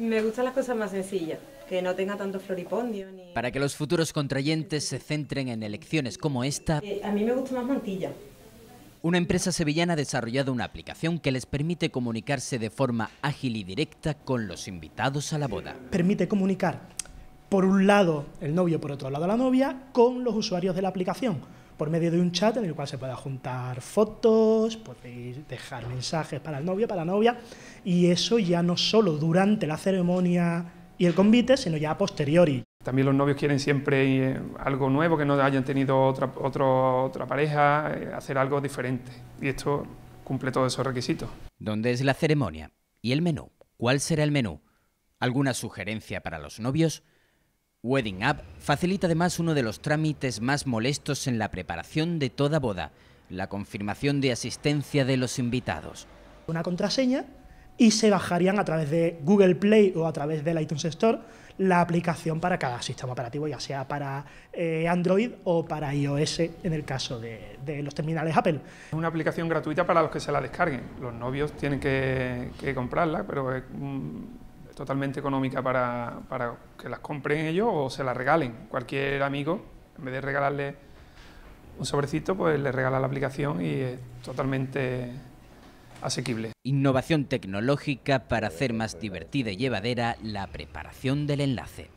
Me gustan las cosas más sencillas, que no tenga tanto floripondio. Para que los futuros contrayentes se centren en elecciones como esta, A mí me gusta más mantilla. Una empresa sevillana ha desarrollado una aplicación que les permite comunicarse de forma ágil y directa con los invitados a la boda. Permite comunicar, por un lado el novio, por otro lado la novia, con los usuarios de la aplicación, por medio de un chat en el cual se pueda juntar fotos, podéis dejar mensajes para el novio, para la novia, y eso ya no solo durante la ceremonia y el convite, sino ya a posteriori. También los novios quieren siempre algo nuevo, que no hayan tenido otra pareja, hacer algo diferente. Y esto cumple todos esos requisitos. ¿Dónde es la ceremonia? ¿Y el menú? ¿Cuál será el menú? ¿Alguna sugerencia para los novios? Wedding App facilita además uno de los trámites más molestos en la preparación de toda boda, la confirmación de asistencia de los invitados. Una contraseña y se bajarían a través de Google Play o a través del iTunes Store la aplicación para cada sistema operativo, ya sea para Android o para iOS en el caso de los terminales Apple. Es una aplicación gratuita para los que se la descarguen. Los novios tienen que comprarla, pero es totalmente económica para que las compren ellos o se la regalen. Cualquier amigo, en vez de regalarle un sobrecito, pues le regala la aplicación y es totalmente asequible. Innovación tecnológica para hacer más divertida y llevadera la preparación del enlace.